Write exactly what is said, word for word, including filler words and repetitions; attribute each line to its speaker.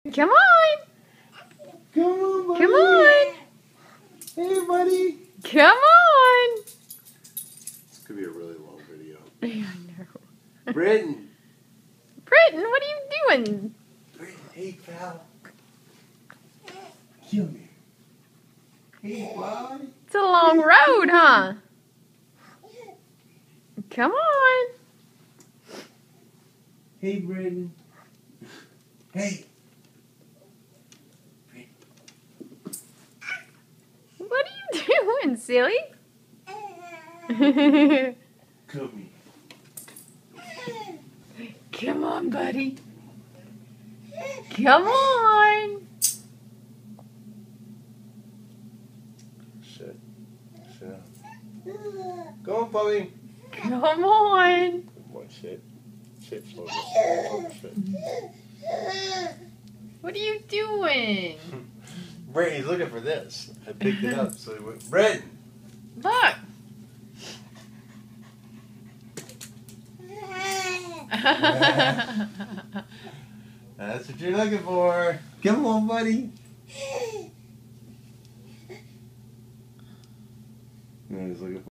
Speaker 1: Come on.
Speaker 2: Come on, buddy.
Speaker 1: Come on.
Speaker 2: Hey, buddy.
Speaker 1: Come on.
Speaker 2: This could be a really long video.
Speaker 1: I know.
Speaker 2: Britton.
Speaker 1: Britton, what are you doing?
Speaker 2: Britton, hey, pal. Kill me. Hey, buddy.
Speaker 1: It's a long road, huh? Come on.
Speaker 2: Hey, Britton. Hey.
Speaker 1: What are you doing, silly?
Speaker 2: Come here.
Speaker 1: Come on, buddy. Come on.
Speaker 2: Shit. Shit. Go on, puppy.
Speaker 1: Come on.
Speaker 2: What shit? Shit, slow down. Oh, shit.
Speaker 1: What are you doing?
Speaker 2: Brett, he's looking for this. I picked it up, so he went, Brett!
Speaker 1: Look.
Speaker 2: That's what you're looking for. Come on, buddy. He's looking for